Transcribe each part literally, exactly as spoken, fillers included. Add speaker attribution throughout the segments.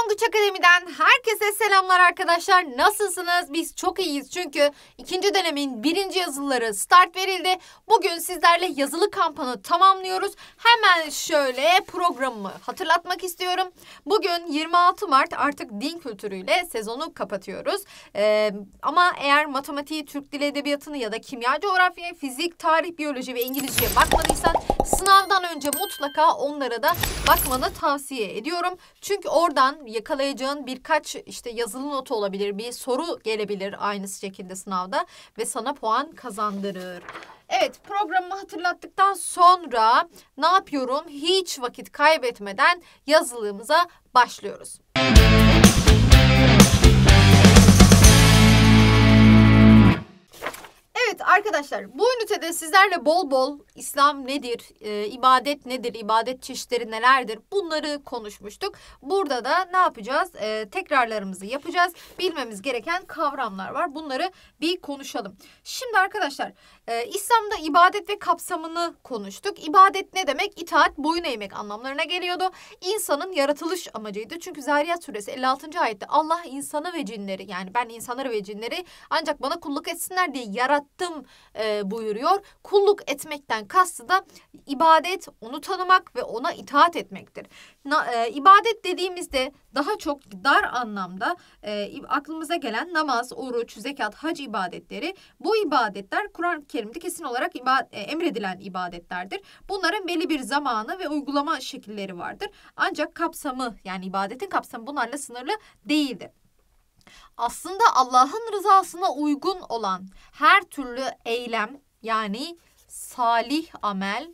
Speaker 1: Tonguç Akademi'den herkese selamlar arkadaşlar. Nasılsınız? Biz çok iyiyiz çünkü ikinci dönemin birinci yazılıları start verildi. Bugün sizlerle yazılı kampını tamamlıyoruz. Hemen şöyle programımı hatırlatmak istiyorum. Bugün yirmi altı Mart, artık din kültürüyle sezonu kapatıyoruz. Ee, ama eğer matematiği, Türk Dili Edebiyatı'nı ya da kimya, coğrafya, fizik, tarih, biyoloji ve İngilizceye bakmadıysan sınavdan önce mutlaka onlara da bakmanı tavsiye ediyorum. Çünkü oradan yakalayacağın birkaç işte yazılı notu olabilir, bir soru gelebilir aynı şekilde sınavda ve sana puan kazandırır. Evet, programımı hatırlattıktan sonra ne yapıyorum? Hiç vakit kaybetmeden yazılımıza başlıyoruz. Evet arkadaşlar, bu ünitede sizlerle bol bol İslam nedir, e, ibadet nedir, ibadet çeşitleri nelerdir bunları konuşmuştuk. Burada da ne yapacağız? E, tekrarlarımızı yapacağız. Bilmemiz gereken kavramlar var. Bunları bir konuşalım. Şimdi arkadaşlar, e, İslam'da ibadet ve kapsamını konuştuk. İbadet ne demek? İtaat, boyun eğmek anlamlarına geliyordu. İnsanın yaratılış amacıydı. Çünkü Zariyat suresi elli altıncı ayette Allah insanı ve cinleri, yani ben insanları ve cinleri ancak bana kulluk etsinler diye yarattım e, buyuruyor. Kulluk etmekten kastı da ibadet, onu tanımak ve ona itaat etmektir. Na, e, ibadet dediğimizde daha çok dar anlamda e, aklımıza gelen namaz, oruç, zekat, hac ibadetleri. Bu ibadetler Kur'an-ı Kerim'de kesin olarak ibad- e, emredilen ibadetlerdir. Bunların belli bir zamanı ve uygulama şekilleri vardır. Ancak kapsamı, yani ibadetin kapsamı bunlarla sınırlı değildir. Aslında Allah'ın rızasına uygun olan her türlü eylem, yani salih amel,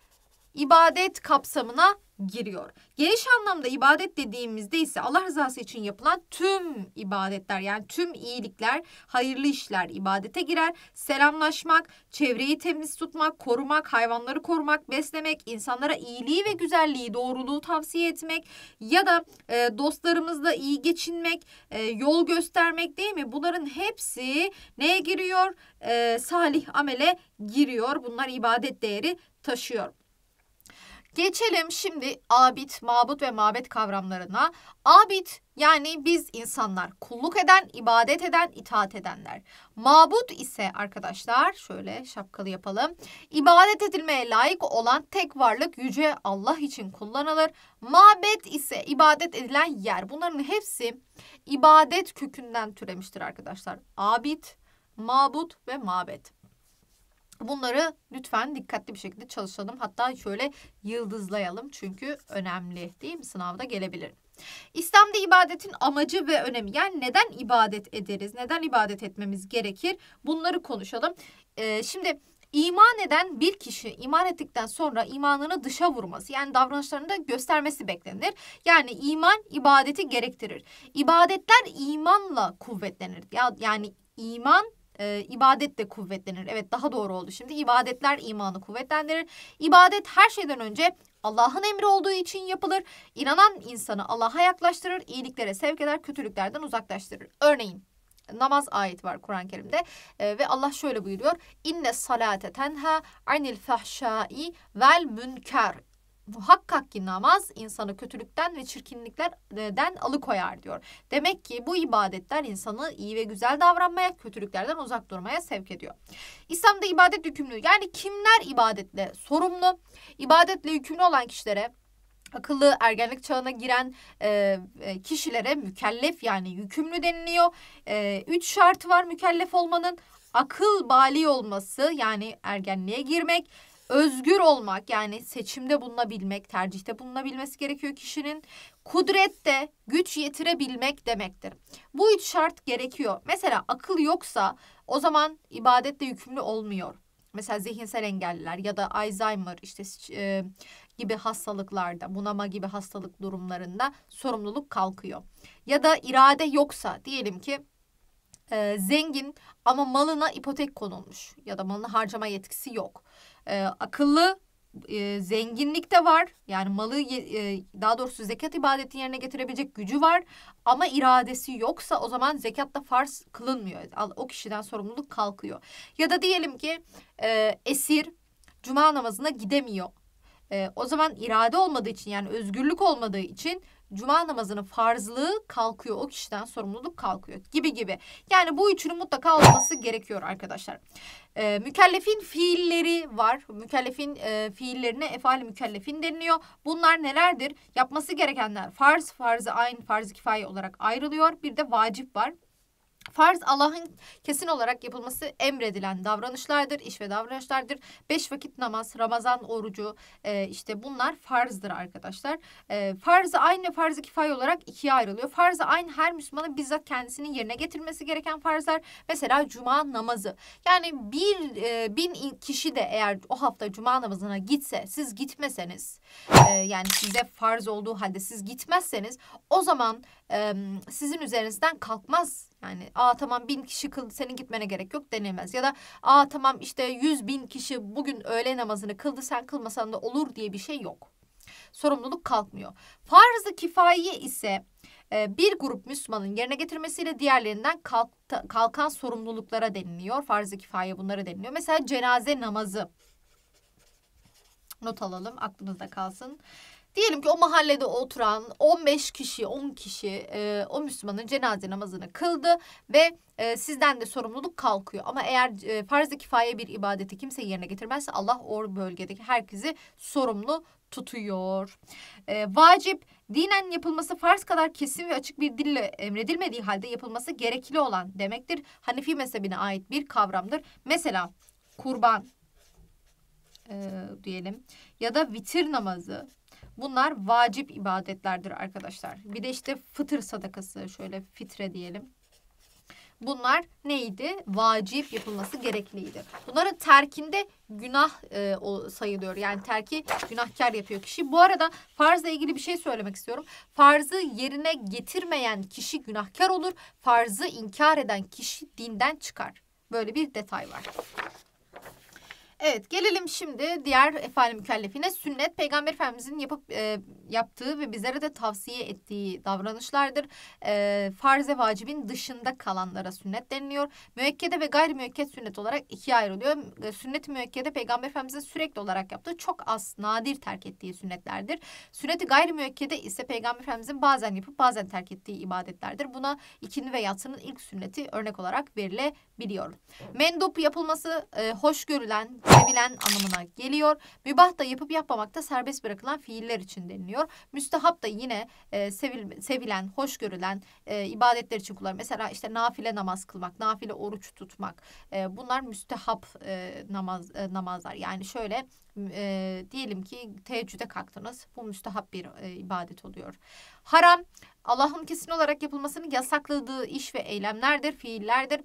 Speaker 1: ibadet kapsamına giriyor. Geniş anlamda ibadet dediğimizde ise Allah rızası için yapılan tüm ibadetler, yani tüm iyilikler, hayırlı işler ibadete girer. Selamlaşmak, çevreyi temiz tutmak, korumak, hayvanları korumak, beslemek, insanlara iyiliği ve güzelliği, doğruluğu tavsiye etmek ya da e, dostlarımızla iyi geçinmek, e, yol göstermek, değil mi? Bunların hepsi neye giriyor? E, salih amele giriyor. Bunlar ibadet değeri taşıyor. Geçelim şimdi abid, mabut ve mabet kavramlarına. Abid, yani biz insanlar, kulluk eden, ibadet eden, itaat edenler. Mabut ise arkadaşlar, şöyle şapkalı yapalım. İbadet edilmeye layık olan tek varlık yüce Allah için kullanılır. Mabet ise ibadet edilen yer. Bunların hepsi ibadet kökünden türemiştir arkadaşlar. Abid, mabut ve mabet. Bunları lütfen dikkatli bir şekilde çalışalım. Hatta şöyle yıldızlayalım çünkü önemli, değil mi? Sınavda gelebilir. İslam'da ibadetin amacı ve önemi, yani neden ibadet ederiz? Neden ibadet etmemiz gerekir? Bunları konuşalım. Ee, şimdi iman eden bir kişi iman ettikten sonra imanını dışa vurması, yani davranışlarını da göstermesi beklenir. Yani iman ibadeti gerektirir. İbadetler imanla kuvvetlenir. Ya, yani iman E, ibadet de kuvvetlenir. Evet, daha doğru oldu şimdi. İbadetler imanı kuvvetlendirir. İbadet her şeyden önce Allah'ın emri olduğu için yapılır. İnanan insanı Allah'a yaklaştırır, iyiliklere sevk eder, kötülüklerden uzaklaştırır. Örneğin namaz ayet var Kur'an-ı Kerim'de e, ve Allah şöyle buyuruyor. İnne salate tenha anil fahşai vel münker. Muhakkak ki namaz insanı kötülükten ve çirkinliklerden alıkoyar diyor. Demek ki bu ibadetler insanı iyi ve güzel davranmaya, kötülüklerden uzak durmaya sevk ediyor. İslam'da ibadet yükümlü, yani kimler ibadetle sorumlu? İbadetle yükümlü olan kişilere, akıllı ergenlik çağına giren e, kişilere mükellef, yani yükümlü deniliyor. E, üç şartı var mükellef olmanın: akıl bali olması, yani ergenliğe girmek; özgür olmak, yani seçimde bulunabilmek, tercihte bulunabilmesi gerekiyor kişinin; kudrette güç yetirebilmek demektir. Bu üç şart gerekiyor. Mesela akıl yoksa o zaman ibadetle yükümlü olmuyor. Mesela zihinsel engelliler ya da Alzheimer işte e, gibi hastalıklarda, bunama gibi hastalık durumlarında sorumluluk kalkıyor. Ya da irade yoksa, diyelim ki e, zengin ama malına ipotek konulmuş ya da malını harcama yetkisi yok. E, akıllı, e, zenginlik de var, yani malı e, daha doğrusu zekat ibadeti yerine getirebilecek gücü var ama iradesi yoksa o zaman zekat da farz kılınmıyor. O kişiden sorumluluk kalkıyor. Ya da diyelim ki e, esir cuma namazına gidemiyor. E, o zaman irade olmadığı için, yani özgürlük olmadığı için cuma namazının farzlığı kalkıyor. O kişiden sorumluluk kalkıyor gibi gibi. Yani bu üçünün mutlaka olması gerekiyor arkadaşlar. Ee, mükellefin fiilleri var. Mükellefin e, fiillerine efal-i mükellefin deniliyor. Bunlar nelerdir? Yapması gerekenler farz, farz-ı ayn, farz-ı kifaye olarak ayrılıyor. Bir de vacip var. Farz Allah'ın kesin olarak yapılması emredilen davranışlardır, iş ve davranışlardır. Beş vakit namaz, Ramazan orucu e, işte bunlar farzdır arkadaşlar. E, farz-ı ayn ve farz-ı kifaye olarak ikiye ayrılıyor. Farz-ı ayn her Müslümanın bizzat kendisinin yerine getirmesi gereken farzlar. Mesela cuma namazı. Yani bir e, bin kişi de eğer o hafta cuma namazına gitse, siz gitmeseniz e, yani size farz olduğu halde siz gitmezseniz o zaman e, sizin üzerinizden kalkmaz. Yani aa tamam bin kişi kıldı senin gitmene gerek yok denilmez. Ya da aa tamam işte yüz bin kişi bugün öğle namazını kıldı sen kılmasan da olur diye bir şey yok. Sorumluluk kalkmıyor. Farz-ı kifaye ise e, bir grup Müslümanın yerine getirmesiyle diğerlerinden kalk, kalkan sorumluluklara deniliyor. Farz-ı kifaye bunlara deniliyor. Mesela cenaze namazı. Not alalım aklımızda kalsın. Diyelim ki o mahallede oturan on beş kişi, on kişi e, o Müslümanın cenaze namazını kıldı ve e, sizden de sorumluluk kalkıyor. Ama eğer e, farz-ı kifaye bir ibadeti kimse yerine getirmezse Allah o bölgedeki herkesi sorumlu tutuyor. E, vacip, dinen yapılması farz kadar kesin ve açık bir dille emredilmediği halde yapılması gerekli olan demektir. Hanefi mezhebine ait bir kavramdır. Mesela kurban e, diyelim ya da vitir namazı. Bunlar vacip ibadetlerdir arkadaşlar. Bir de işte fıtır sadakası, şöyle fitre diyelim. Bunlar neydi? Vacip yapılması gerekliydi. Bunların terkinde günah e, o sayılıyor. Yani terki günahkar yapıyor kişi. Bu arada farzla ilgili bir şey söylemek istiyorum. Farzı yerine getirmeyen kişi günahkar olur. Farzı inkar eden kişi dinden çıkar. Böyle bir detay var. Evet, gelelim şimdi diğer efal-i mükellefine. Sünnet, Peygamber Efendimizin yapıp e, yaptığı ve bizlere de tavsiye ettiği davranışlardır. E, farz-ı vacibin dışında kalanlara sünnet deniliyor. Müekkede ve gayri müekket sünnet olarak ikiye ayrılıyor. E, sünnet-i müekkede Peygamber Efendimizin sürekli olarak yaptığı, çok az, nadir terk ettiği sünnetlerdir. Sünnet-i gayri müekkede ise Peygamber Efendimizin bazen yapıp bazen terk ettiği ibadetlerdir. Buna ikindi ve yatsının ilk sünneti örnek olarak verilebiliyor. Mendup yapılması e, hoş görülen, sevilen anlamına geliyor. Mübah da yapıp yapmamakta serbest bırakılan fiiller için deniliyor. Müstehap da yine e, sevil, sevilen, hoş görülen e, ibadetler için kullanılır. Mesela işte nafile namaz kılmak, nafile oruç tutmak. E, bunlar müstehap e, namaz e, namazlar. Yani şöyle e, diyelim ki teheccüde kalktınız. Bu müstehap bir e, ibadet oluyor. Haram, Allah'ın kesin olarak yapılmasını yasakladığı iş ve eylemlerdir, fiillerdir.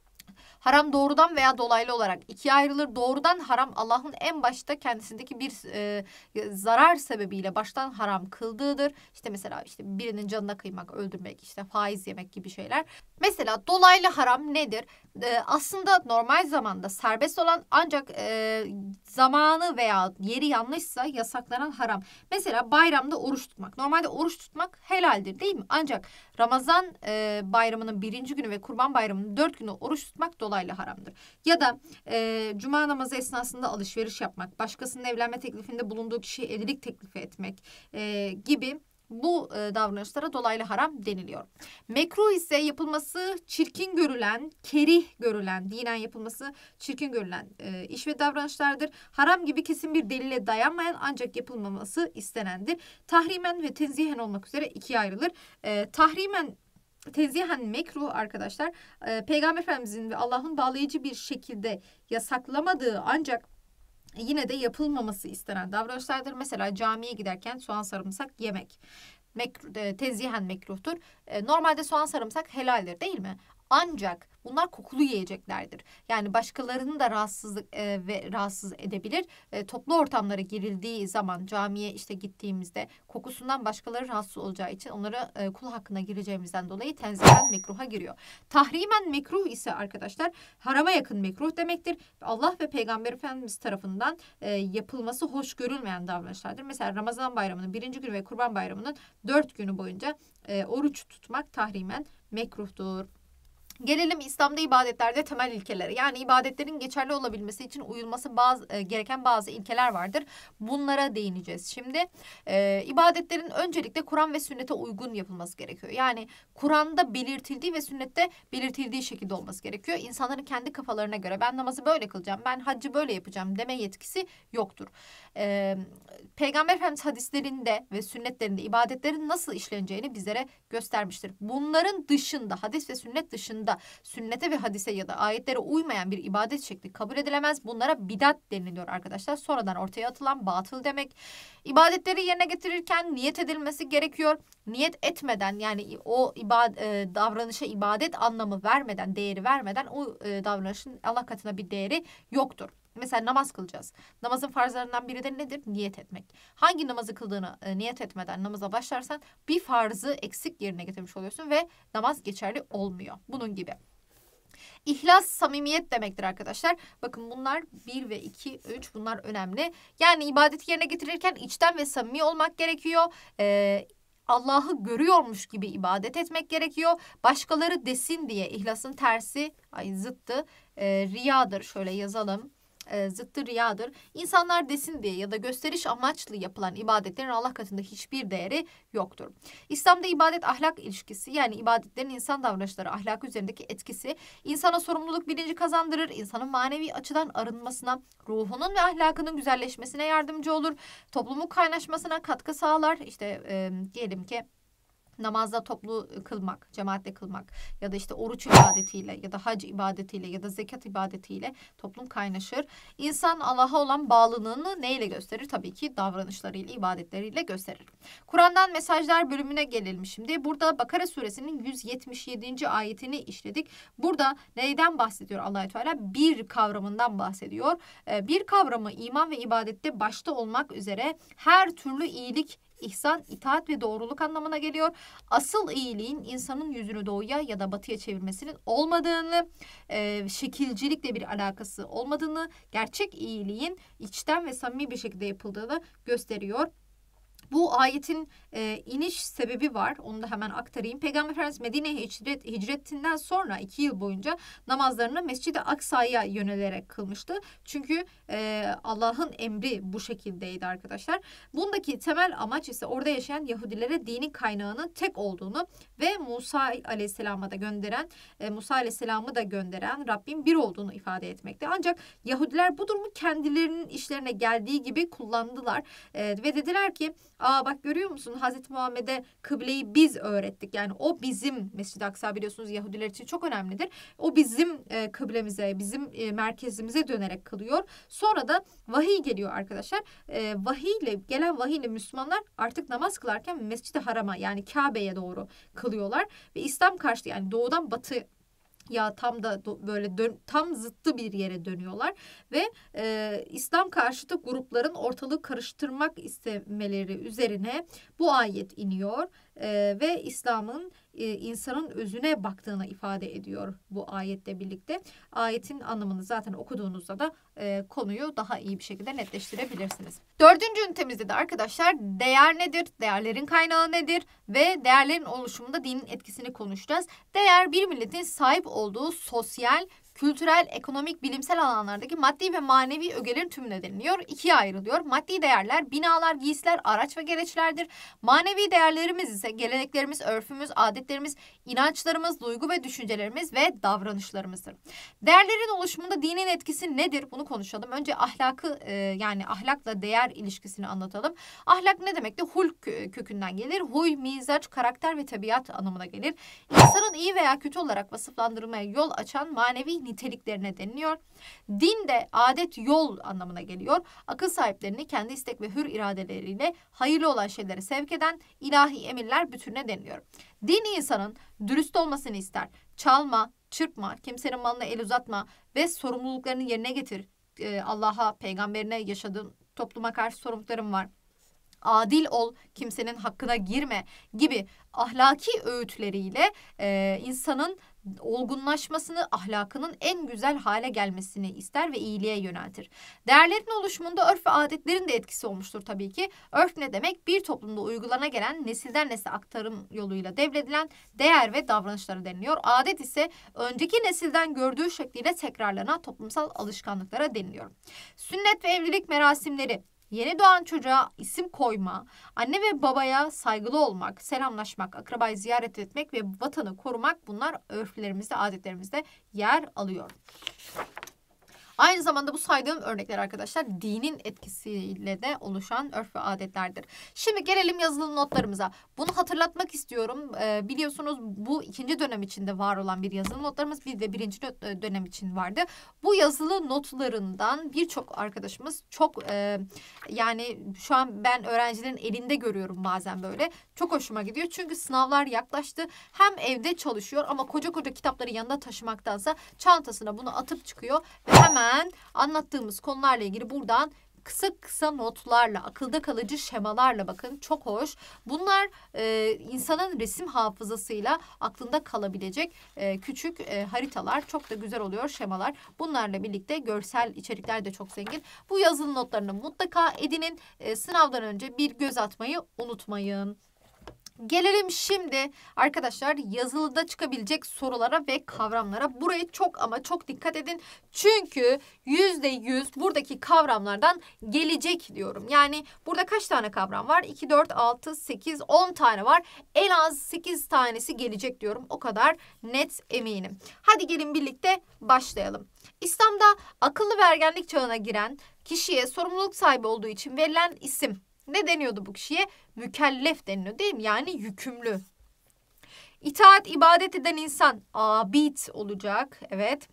Speaker 1: Haram doğrudan veya dolaylı olarak ikiye ayrılır. Doğrudan haram Allah'ın en başta kendisindeki bir e, zarar sebebiyle baştan haram kıldığıdır. İşte mesela işte birinin canına kıymak, öldürmek, işte faiz yemek gibi şeyler. Mesela dolaylı haram nedir? E, aslında normal zamanda serbest olan ancak e, zamanı veya yeri yanlışsa yasaklanan haram. Mesela bayramda oruç tutmak. Normalde oruç tutmak helaldir değil mi? Ancak Ramazan e, bayramının birinci günü ve Kurban bayramının dört günü oruç tutmak dolaylı haramdır. Ya da e, cuma namazı esnasında alışveriş yapmak, başkasının evlenme teklifinde bulunduğu kişiye evlilik teklifi etmek e, gibi bu e, davranışlara dolaylı haram deniliyor. Mekruh ise yapılması çirkin görülen, kerih görülen, dinen yapılması çirkin görülen e, iş ve davranışlardır. Haram gibi kesin bir delile dayanmayan ancak yapılmaması istenendir. Tahrimen ve tenzihen olmak üzere ikiye ayrılır. E, tahrimen Tenzihen mekruh arkadaşlar e, Peygamber Efendimizin ve Allah'ın bağlayıcı bir şekilde yasaklamadığı ancak yine de yapılmaması istenen davranışlardır. Mesela camiye giderken soğan sarımsak yemek. Mekruh, e, tenzihen mekruhtur. E, normalde soğan sarımsak helaldir değil mi? Ancak bunlar kokulu yiyeceklerdir. Yani başkalarını da rahatsızlık e, ve rahatsız edebilir. E, toplu ortamlara girildiği zaman camiye işte gittiğimizde kokusundan başkaları rahatsız olacağı için onlara e, kul hakkına gireceğimizden dolayı tenzihen mekruha giriyor. Tahrimen mekruh ise arkadaşlar harama yakın mekruh demektir. Allah ve Peygamber Efendimiz tarafından e, yapılması hoş görülmeyen davranışlardır. Mesela Ramazan bayramının birinci günü ve Kurban bayramının dört günü boyunca e, oruç tutmak tahrimen mekruhtur. Gelelim İslam'da ibadetlerde temel ilkelere. Yani ibadetlerin geçerli olabilmesi için uyulması bazı, e, gereken bazı ilkeler vardır. Bunlara değineceğiz. Şimdi e, ibadetlerin öncelikle Kur'an ve sünnete uygun yapılması gerekiyor. Yani Kur'an'da belirtildiği ve sünnette belirtildiği şekilde olması gerekiyor. İnsanların kendi kafalarına göre ben namazı böyle kılacağım, ben haccı böyle yapacağım deme yetkisi yoktur. E, Peygamber Efendimiz hadislerinde ve sünnetlerinde ibadetlerin nasıl işleneceğini bizlere göstermiştir. Bunların dışında, hadis ve sünnet dışında sünnete ve hadise ya da ayetlere uymayan bir ibadet şekli kabul edilemez. Bunlara bidat deniliyor arkadaşlar. Sonradan ortaya atılan batıl demek. İbadetleri yerine getirirken niyet edilmesi gerekiyor. Niyet etmeden, yani o ibad e, davranışa ibadet anlamı vermeden, değeri vermeden o e, davranışın Allah katına bir değeri yoktur. Mesela namaz kılacağız. Namazın farzlarından biri de nedir? Niyet etmek. Hangi namazı kıldığını e, niyet etmeden namaza başlarsan bir farzı eksik yerine getirmiş oluyorsun ve namaz geçerli olmuyor. Bunun gibi. İhlas, samimiyet demektir arkadaşlar. Bakın bunlar bir ve iki, üç bunlar önemli. Yani ibadeti yerine getirirken içten ve samimi olmak gerekiyor. Ee, Allah'ı görüyormuş gibi ibadet etmek gerekiyor. Başkaları desin diye, ihlasın tersi, ay zıttı, e, riyadır. Şöyle yazalım. E, zıttı riyadır. İnsanlar desin diye ya da gösteriş amaçlı yapılan ibadetlerin Allah katında hiçbir değeri yoktur. İslam'da ibadet ahlak ilişkisi, yani ibadetlerin insan davranışları ahlakı üzerindeki etkisi insana sorumluluk bilinci kazandırır. İnsanın manevi açıdan arınmasına, ruhunun ve ahlakının güzelleşmesine yardımcı olur. Toplumun kaynaşmasına katkı sağlar. İşte e, diyelim ki namazda toplu kılmak, cemaatle kılmak ya da işte oruç ibadetiyle ya da hac ibadetiyle ya da zekat ibadetiyle toplum kaynaşır. İnsan Allah'a olan bağlılığını neyle gösterir? Tabii ki davranışlarıyla, ibadetleriyle gösterir. Kur'an'dan mesajlar bölümüne gelelim şimdi. Burada Bakara suresinin yüz yetmiş yedinci ayetini işledik. Burada neyden bahsediyor Allah-u Teala? Bir kavramından bahsediyor. Bir kavramı iman ve ibadette başta olmak üzere her türlü iyilik, İhsan, itaat ve doğruluk anlamına geliyor. Asıl iyiliğin insanın yüzünü doğuya ya da batıya çevirmesinin olmadığını, e, şekilcilikle bir alakası olmadığını, gerçek iyiliğin içten ve samimi bir şekilde yapıldığını gösteriyor. Bu ayetin e, iniş sebebi var. Onu da hemen aktarayım. Peygamber Efendimiz Medine'ye hicret, hicretinden sonra iki yıl boyunca namazlarını Mescid-i Aksa'ya yönelerek kılmıştı. Çünkü e, Allah'ın emri bu şekildeydi arkadaşlar. Bundaki temel amaç ise orada yaşayan Yahudilere dinin kaynağının tek olduğunu ve Musa Aleyhisselam'a da gönderen, e, Musa Aleyhisselam'ı da gönderen Rabbin bir olduğunu ifade etmekte. Ancak Yahudiler bu durumu kendilerinin işlerine geldiği gibi kullandılar e, ve dediler ki, aa bak görüyor musun, Hazreti Muhammed'e kıbleyi biz öğrettik. Yani o bizim, Mescid-i Aksa biliyorsunuz Yahudiler için çok önemlidir. O bizim e, kıblemize, bizim e, merkezimize dönerek kılıyor. Sonra da vahiy geliyor arkadaşlar. E, vahiyle, gelen vahiyle Müslümanlar artık namaz kılarken Mescid-i Haram'a, yani Kabe'ye doğru kılıyorlar. Ve İslam karşıtı, yani doğudan batı ya tam da böyle dön, tam zıttı bir yere dönüyorlar ve e, İslam karşıtı grupların ortalığı karıştırmak istemeleri üzerine bu ayet iniyor e, ve İslam'ın e, insanın özüne baktığını ifade ediyor bu ayetle birlikte. Ayetin anlamını zaten okuduğunuzda da e, konuyu daha iyi bir şekilde netleştirebilirsiniz. Dördüncü ünitemizde de arkadaşlar değer nedir, değerlerin kaynağı nedir ve değerlerin oluşumunda dinin etkisini konuşacağız. Değer bir milletin sahip olduğu sosyal, kültürel, ekonomik, bilimsel alanlardaki maddi ve manevi ögelerin tümüne deniliyor. İkiye ayrılıyor. Maddi değerler, binalar, giysiler, araç ve gereçlerdir. Manevi değerlerimiz ise geleneklerimiz, örfümüz, adetlerimiz, inançlarımız, duygu ve düşüncelerimiz ve davranışlarımızdır. Değerlerin oluşumunda dinin etkisi nedir? Bunu konuşalım. Önce ahlakı e, yani ahlakla değer ilişkisini anlatalım. Ahlak ne demekti? Hulk kökünden gelir. Huy, mizaç, karakter ve tabiat anlamına gelir. İnsanın iyi veya kötü olarak vasıflandırılmaya yol açan manevi niteliklerine deniliyor. Din de adet, yol anlamına geliyor. Akıl sahiplerini kendi istek ve hür iradeleriyle hayırlı olan şeylere sevk eden ilahi emirler bütününe deniliyor. Din insanın dürüst olmasını ister. Çalma, çırpma, kimsenin malına el uzatma ve sorumluluklarını yerine getir. Ee, Allah'a, peygamberine, yaşadığın topluma karşı sorumluluklarım var. Adil ol, kimsenin hakkına girme gibi ahlaki öğütleriyle e, insanın olgunlaşmasını, ahlakının en güzel hale gelmesini ister ve iyiliğe yöneltir. Değerlerin oluşumunda örf ve adetlerin de etkisi olmuştur tabii ki. Örf ne demek? Bir toplumda uygulana gelen, nesilden nesile aktarım yoluyla devredilen değer ve davranışları deniliyor. Adet ise önceki nesilden gördüğü şekliyle tekrarlanan toplumsal alışkanlıklara deniliyor. Sünnet ve evlilik merasimleri, yeni doğan çocuğa isim koyma, anne ve babaya saygılı olmak, selamlaşmak, akrabayı ziyaret etmek ve vatanı korumak, bunlar örflerimizde, adetlerimizde yer alıyor. Aynı zamanda bu saydığım örnekler arkadaşlar dinin etkisiyle de oluşan örf ve adetlerdir. Şimdi gelelim yazılı notlarımıza. Bunu hatırlatmak istiyorum. Ee, biliyorsunuz bu ikinci dönem içinde var olan bir yazılı notlarımız, bir de birinci dönem için vardı. Bu yazılı notlarından birçok arkadaşımız çok e, yani şu an ben öğrencilerin elinde görüyorum bazen böyle. Çok hoşuma gidiyor çünkü sınavlar yaklaştı. Hem evde çalışıyor ama koca koca kitapları yanında taşımaktansa çantasına bunu atıp çıkıyor ve hemen anlattığımız konularla ilgili buradan kısa kısa notlarla, akılda kalıcı şemalarla, bakın çok hoş. Bunlar e, insanın resim hafızasıyla aklında kalabilecek e, küçük e, haritalar. Çok da güzel oluyor şemalar. Bunlarla birlikte görsel içerikler de çok zengin. Bu yazılı notlarını mutlaka edinin. E, sınavdan önce bir göz atmayı unutmayın. Gelelim şimdi arkadaşlar yazılıda çıkabilecek sorulara ve kavramlara. Burayı çok ama çok dikkat edin. Çünkü yüzde yüz buradaki kavramlardan gelecek diyorum. Yani burada kaç tane kavram var? iki, dört, altı, sekiz, on tane var. En az sekiz tanesi gelecek diyorum. O kadar net eminim. Hadi gelin birlikte başlayalım. İslam'da akıllı ve ergenlik çağına giren kişiye sorumluluk sahibi olduğu için verilen isim. Ne deniyordu bu kişiye? Mükellef deniliyor değil mi? Yani yükümlü. İtaat, ibadet eden insan abid olacak. Evet.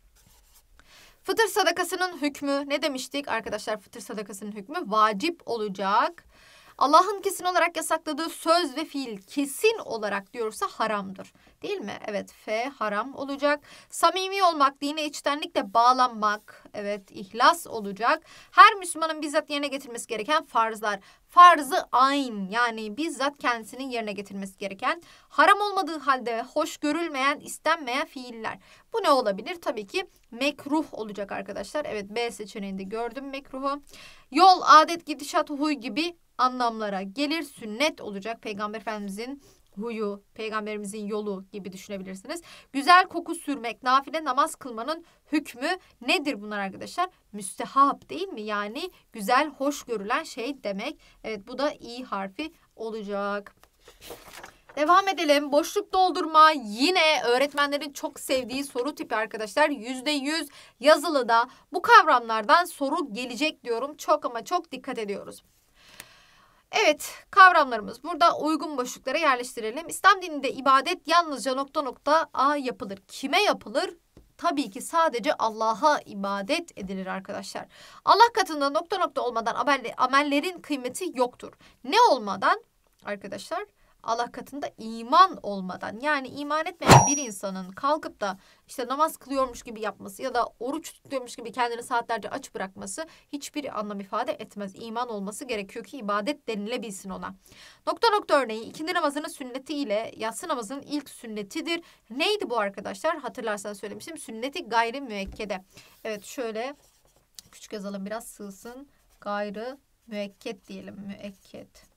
Speaker 1: Fıtır sadakasının hükmü ne demiştik arkadaşlar? Fıtır sadakasının hükmü vacip olacak. Allah'ın kesin olarak yasakladığı söz ve fiil kesin olarak diyorsa haramdır. Değil mi? Evet, F haram olacak. Samimi olmak, dine içtenlikle bağlanmak. Evet, ihlas olacak. Her Müslümanın bizzat yerine getirmesi gereken farzlar. Farzı ayn, yani bizzat kendisinin yerine getirmesi gereken, haram olmadığı halde hoş görülmeyen, istenmeyen fiiller. Bu ne olabilir? Tabii ki mekruh olacak arkadaşlar. Evet, B seçeneğinde gördüm mekruhu. Yol, adet, gidişat, huy gibi anlamlara gelir. Sünnet olacak. Peygamber Efendimizin huyu, peygamberimizin yolu gibi düşünebilirsiniz. Güzel koku sürmek, nafile namaz kılmanın hükmü nedir bunlar arkadaşlar? Müstehap değil mi? Yani güzel, hoş görülen şey demek. Evet, bu da i harfi olacak. Devam edelim. Boşluk doldurma yine öğretmenlerin çok sevdiği soru tipi arkadaşlar. yüzde yüz yazılıda bu kavramlardan soru gelecek diyorum. Çok ama çok dikkat ediyoruz. Evet, kavramlarımız burada, uygun boşluklara yerleştirelim. İslam dininde ibadet yalnızca nokta nokta a yapılır. Kime yapılır? Tabii ki sadece Allah'a ibadet edilir arkadaşlar. Allah katında nokta nokta olmadan amellerin kıymeti yoktur. Ne olmadan arkadaşlar? Allah katında iman olmadan, yani iman etmeyen bir insanın kalkıp da işte namaz kılıyormuş gibi yapması ya da oruç tutuyormuş gibi kendini saatlerce aç bırakması hiçbir anlam ifade etmez. İman olması gerekiyor ki ibadet denilebilsin ona. Nokta nokta örneği ikindi namazının sünneti ile yatsı namazının ilk sünnetidir. Neydi bu arkadaşlar? Hatırlarsanız söylemiştim. Sünneti gayri müekkede. Evet, şöyle küçük yazalım, biraz sığsın. Gayrı müekket diyelim. Müekket.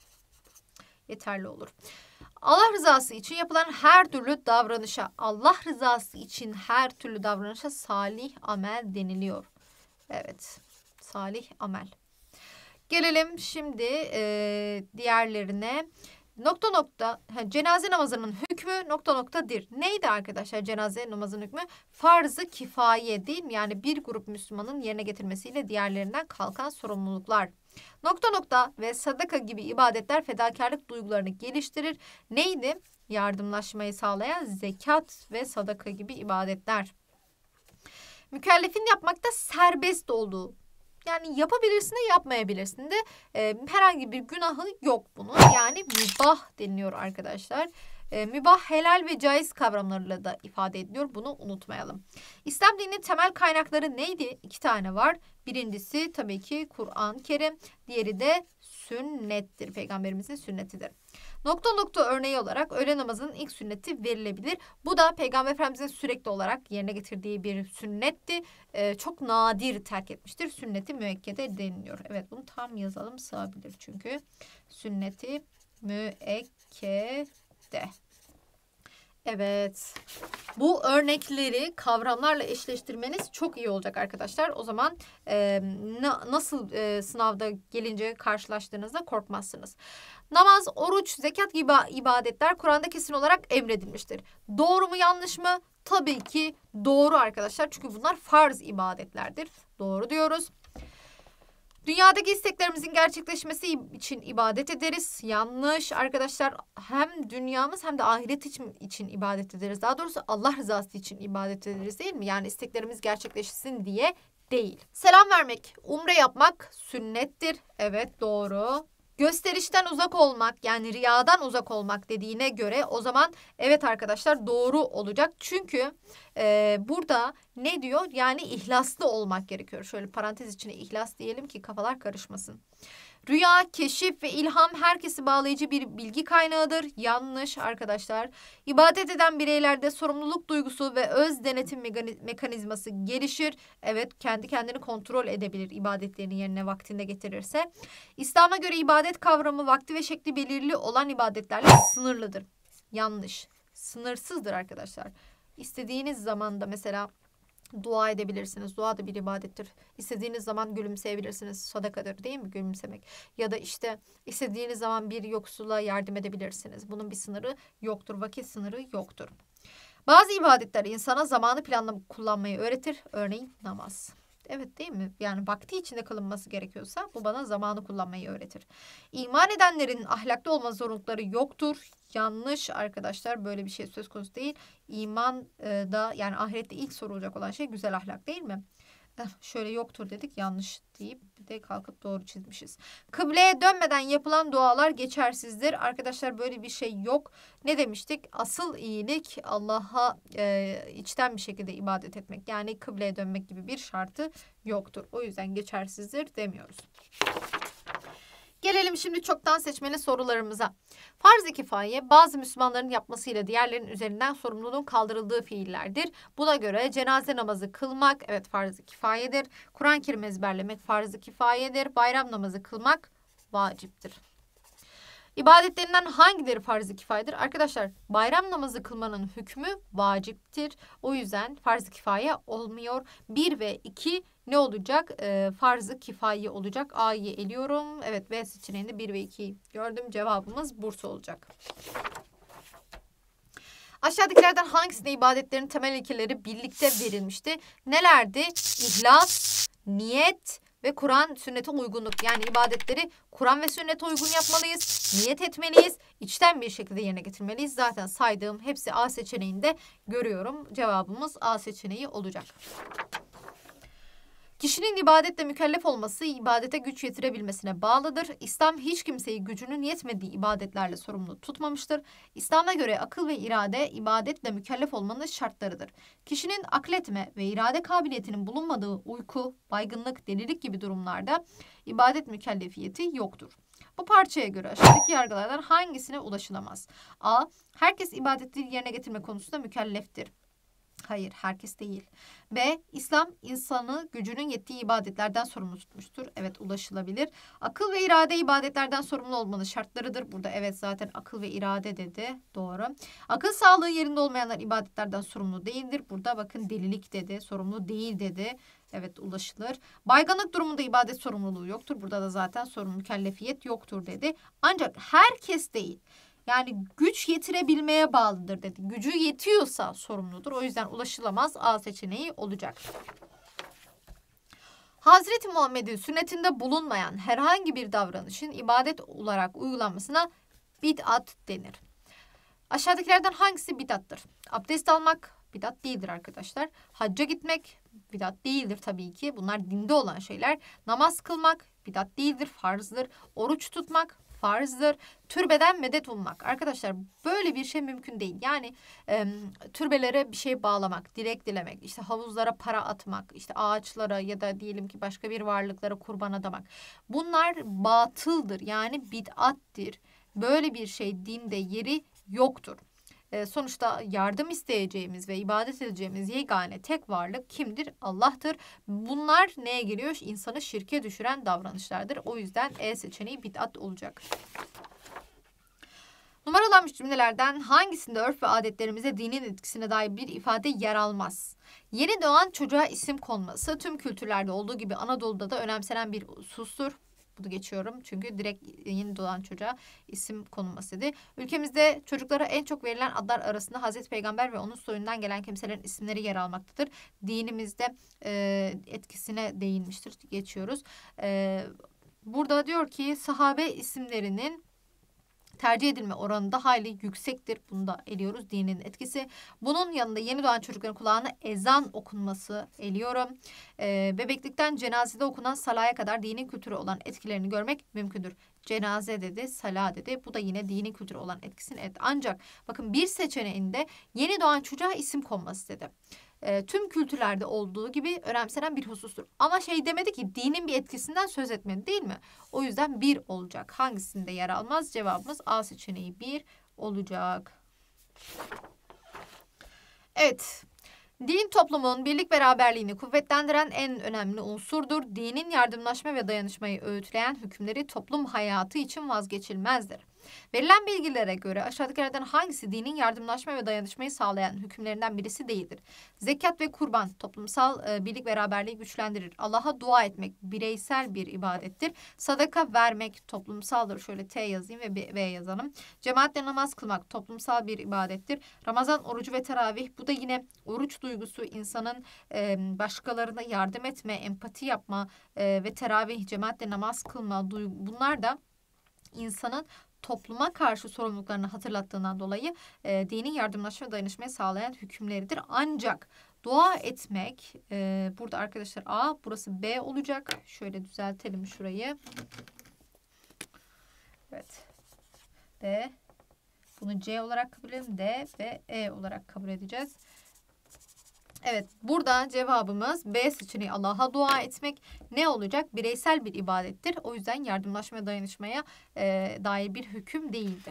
Speaker 1: Yeterli olur. Allah rızası için yapılan her türlü davranışa, Allah rızası için her türlü davranışa salih amel deniliyor. Evet, salih amel. Gelelim şimdi e, diğerlerine. Nokta nokta, he, cenaze namazının hükmü nokta noktadır. Neydi arkadaşlar cenaze namazının hükmü? Farz-ı kifaye değil mi? Yani bir grup Müslümanın yerine getirmesiyle diğerlerinden kalkan sorumluluklar. Nokta nokta ve sadaka gibi ibadetler fedakarlık duygularını geliştirir. Neydi? Yardımlaşmayı sağlayan zekat ve sadaka gibi ibadetler. Mükellefin yapmakta serbest olduğu. Yani yapabilirsin de yapmayabilirsin de e, herhangi bir günahı yok bunun. Yani mübah deniliyor arkadaşlar. E, mübah helal ve caiz kavramlarıyla da ifade ediliyor. Bunu unutmayalım. İslam dininin temel kaynakları neydi? İki tane var. Birincisi tabii ki Kur'an-ı Kerim. Diğeri de sünnettir. Peygamberimizin sünnetidir. Nokta nokta örneği olarak öğle namazının ilk sünneti verilebilir. Bu da Peygamber Efendimizin sürekli olarak yerine getirdiği bir sünnetti. Ee, çok nadir terk etmiştir. Sünneti müekkede deniliyor. Evet, bunu tam yazalım, sığabilir çünkü. Sünneti müekkede. Evet. Bu örnekleri kavramlarla eşleştirmeniz çok iyi olacak arkadaşlar. O zaman e, na, nasıl e, sınavda gelince karşılaştığınızda korkmazsınız. Namaz, oruç, zekat gibi ibadetler Kur'an'da kesin olarak emredilmiştir. Doğru mu, yanlış mı? Tabii ki doğru arkadaşlar. Çünkü bunlar farz ibadetlerdir. Doğru diyoruz. Dünyadaki isteklerimizin gerçekleşmesi için ibadet ederiz. Yanlış arkadaşlar. Hem dünyamız hem de ahiret için, için ibadet ederiz. Daha doğrusu Allah rızası için ibadet ederiz, değil mi? Yani isteklerimiz gerçekleşsin diye değil. Selam vermek, umre yapmak sünnettir. Evet, doğru. Gösterişten uzak olmak, yani riyadan uzak olmak dediğine göre o zaman evet arkadaşlar doğru olacak. Çünkü e, burada ne diyor? Yani ihlaslı olmak gerekiyor. Şöyle parantez içine ihlas diyelim ki kafalar karışmasın. Rüya, keşif ve ilham herkesi bağlayıcı bir bilgi kaynağıdır. Yanlış arkadaşlar. İbadet eden bireylerde sorumluluk duygusu ve öz denetim mekanizması gelişir. Evet, kendi kendini kontrol edebilir ibadetlerini yerine vaktinde getirirse. İslam'a göre ibadet kavramı vakti ve şekli belirli olan ibadetlerle sınırlıdır. Yanlış. Sınırsızdır arkadaşlar. İstediğiniz zamanda mesela dua edebilirsiniz. Dua da bir ibadettir. İstediğiniz zaman gülümseyebilirsiniz. Sadakadır, değil mi gülümsemek? Ya da işte istediğiniz zaman bir yoksula yardım edebilirsiniz. Bunun bir sınırı yoktur. Vakit sınırı yoktur. Bazı ibadetler insana zamanı planla kullanmayı öğretir. Örneğin namaz. Evet, değil mi? Yani vakti içinde kılınması gerekiyorsa bu bana zamanı kullanmayı öğretir. İman edenlerin ahlaklı olma zorunlulukları yoktur. Yanlış arkadaşlar, böyle bir şey söz konusu değil. İman e, da yani ahirette ilk sorulacak olan şey güzel ahlak, değil mi? Eh, şöyle yoktur dedik, yanlış deyip bir de kalkıp doğru çizmişiz. Kıbleye dönmeden yapılan dualar geçersizdir. Arkadaşlar böyle bir şey yok. Ne demiştik? Asıl iyilik Allah'a e, içten bir şekilde ibadet etmek. Yani kıbleye dönmek gibi bir şartı yoktur. O yüzden geçersizdir demiyoruz. Gelelim şimdi çoktan seçmeli sorularımıza. Farz-ı kifaye bazı Müslümanların yapmasıyla diğerlerinin üzerinden sorumluluğun kaldırıldığı fiillerdir. Buna göre cenaze namazı kılmak evet farz-ı kifayedir. Kur'an-ı Kerim ezberlemek farz-ı kifayedir. Bayram namazı kılmak vaciptir. İbadetlerinden hangileri farz-ı kifayedir? Arkadaşlar bayram namazı kılmanın hükmü vaciptir. O yüzden farz-ı kifaye olmuyor. bir ve iki ne olacak? E, farz-ı kifaye olacak. A'yı eliyorum. Evet, B seçeneğinde bir ve ikiyi gördüm. Cevabımız Bursa olacak. Aşağıdakilerden hangisinde ibadetlerin temel ilkeleri birlikte verilmişti? Nelerdi? İhlas, niyet ve Kur'an sünnete uygunluk. Yani ibadetleri Kur'an ve sünnete uygun yapmalıyız. Niyet etmeliyiz. İçten bir şekilde yerine getirmeliyiz. Zaten saydığım hepsi A seçeneğinde görüyorum. Cevabımız A seçeneği olacak. Kişinin ibadetle mükellef olması ibadete güç yetirebilmesine bağlıdır. İslam hiç kimseyi gücünün yetmediği ibadetlerle sorumlu tutmamıştır. İslam'a göre akıl ve irade ibadetle mükellef olmanın şartlarıdır. Kişinin akletme ve irade kabiliyetinin bulunmadığı uyku, baygınlık, delilik gibi durumlarda ibadet mükellefiyeti yoktur. Bu parçaya göre aşağıdaki yargılardan hangisine ulaşılamaz? A. Herkes ibadetleri yerine getirme konusunda mükelleftir. Hayır, herkes değil. B. İslam insanı gücünün yettiği ibadetlerden sorumlu tutmuştur. Evet, ulaşılabilir. Akıl ve irade ibadetlerden sorumlu olmanın şartlarıdır. Burada evet zaten akıl ve irade dedi. Doğru. Akıl sağlığı yerinde olmayanlar ibadetlerden sorumlu değildir. Burada bakın delilik dedi. Sorumlu değil dedi. Evet, ulaşılır. Baygınlık durumunda ibadet sorumluluğu yoktur. Burada da zaten sorumlu mükellefiyet yoktur dedi. Ancak herkes değil. Yani güç yetirebilmeye bağlıdır dedi. Gücü yetiyorsa sorumludur. O yüzden ulaşılamaz A seçeneği olacak. Hazreti Muhammed'in sünnetinde bulunmayan herhangi bir davranışın ibadet olarak uygulanmasına bid'at denir. Aşağıdakilerden hangisi bid'attır? Abdest almak bid'at değildir arkadaşlar. Hacca gitmek bid'at değildir tabii ki. Bunlar dinde olan şeyler. Namaz kılmak bid'at değildir, farzdır. Oruç tutmak farzdır. Türbeden medet ummak. Arkadaşlar böyle bir şey mümkün değil. Yani e, türbelere bir şey bağlamak, dilek dilemek, işte havuzlara para atmak, işte ağaçlara ya da diyelim ki başka bir varlıklara kurban adamak. Bunlar batıldır. Yani bid'attir. Böyle bir şey dinde yeri yoktur. E, sonuçta yardım isteyeceğimiz ve ibadet edeceğimiz yegane tek varlık kimdir? Allah'tır. Bunlar neye geliyor? İnsanı şirke düşüren davranışlardır. O yüzden E seçeneği bid'at olacak. Numaralanmış cümlelerden hangisinde örf ve adetlerimize dinin etkisine dair bir ifade yer almaz? Yeni doğan çocuğa isim konması tüm kültürlerde olduğu gibi Anadolu'da da önemsenen bir husustur. Bunu geçiyorum çünkü direkt yeni doğan çocuğa isim konulması dedi. Ülkemizde çocuklara en çok verilen adlar arasında Hazreti Peygamber ve onun soyundan gelen kimselerin isimleri yer almaktadır. Dinimizde e, etkisine değinmiştir. Geçiyoruz. E, burada diyor ki sahabe isimlerinin tercih edilme oranı da hayli yüksektir. Bunu da eliyoruz dinin etkisi. Bunun yanında yeni doğan çocukların kulağına ezan okunması eliyorum. Ee, bebeklikten cenazede okunan salaya kadar dinin kültürü olan etkilerini görmek mümkündür. Cenaze dedi, sala dedi. Bu da yine dinin kültürü olan etkisini et. Ancak bakın bir seçeneğinde yeni doğan çocuğa isim konması dedi. E, tüm kültürlerde olduğu gibi önemsenen bir husustur. Ama şey demedi ki dinin bir etkisinden söz etmedi değil mi? O yüzden bir olacak. Hangisinde yer almaz? Cevabımız A seçeneği bir olacak. Evet. Din toplumun birlik beraberliğini kuvvetlendiren en önemli unsurdur. Dinin yardımlaşma ve dayanışmayı öğütleyen hükümleri toplum hayatı için vazgeçilmezdir. Verilen bilgilere göre aşağıdakilerden hangisi dinin yardımlaşma ve dayanışmayı sağlayan hükümlerinden birisi değildir? Zekat ve kurban toplumsal e, birlik beraberliği güçlendirir. Allah'a dua etmek bireysel bir ibadettir. Sadaka vermek toplumsaldır. Şöyle T yazayım ve V yazalım. Cemaatle namaz kılmak toplumsal bir ibadettir. Ramazan orucu ve teravih, bu da yine oruç duygusu, insanın e, başkalarına yardım etme, empati yapma e, ve teravih, cemaatle namaz kılma duygu, bunlar da insanın topluma karşı sorumluluklarını hatırlattığından dolayı e, dinin yardımlaşma ve dayanışmayı sağlayan hükümleridir. Ancak dua etmek, e, burada arkadaşlar A, burası B olacak. Şöyle düzeltelim şurayı. Evet. B. Bunu C olarak kabul edelim. D ve E olarak kabul edeceğiz. Evet, burada cevabımız B seçeneği, Allah'a dua etmek ne olacak? Bireysel bir ibadettir. O yüzden yardımlaşma ve dayanışmaya e, dair bir hüküm değildir.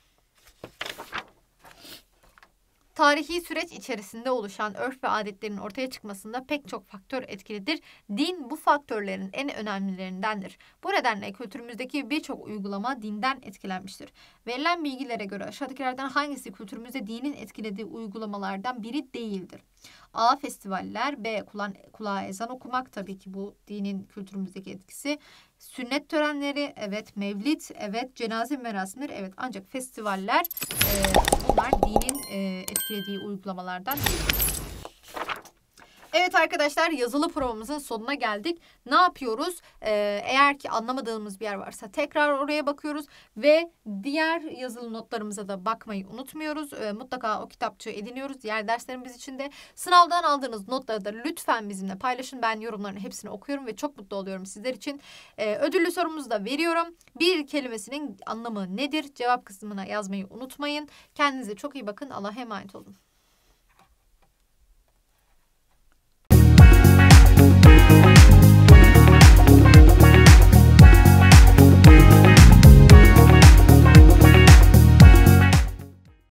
Speaker 1: Tarihi süreç içerisinde oluşan örf ve adetlerin ortaya çıkmasında pek çok faktör etkilidir. Din bu faktörlerin en önemlilerindendir. Bu nedenle kültürümüzdeki birçok uygulama dinden etkilenmiştir. Verilen bilgilere göre aşağıdakilerden hangisi kültürümüzde dinin etkilediği uygulamalardan biri değildir? A. Festivaller. B. Kula, kulağa ezan okumak. Tabii ki bu dinin kültürümüzdeki etkisi. Sünnet törenleri. Evet. Mevlid. Evet. Cenaze merasimleri. Evet. Ancak festivaller e, bunlar dinin e, etkilediği uygulamalardan değil. Evet arkadaşlar, yazılı provamızın sonuna geldik. Ne yapıyoruz? Ee, eğer ki anlamadığımız bir yer varsa tekrar oraya bakıyoruz ve diğer yazılı notlarımıza da bakmayı unutmuyoruz. Ee, mutlaka o kitapçığı ediniyoruz diğer derslerimiz için de. Sınavdan aldığınız notları da lütfen bizimle paylaşın. Ben yorumların hepsini okuyorum ve çok mutlu oluyorum sizler için. Ee, ödüllü sorumuzu da veriyorum. Bir kelimesinin anlamı nedir? Cevap kısmına yazmayı unutmayın. Kendinize çok iyi bakın. Allah'a emanet olun.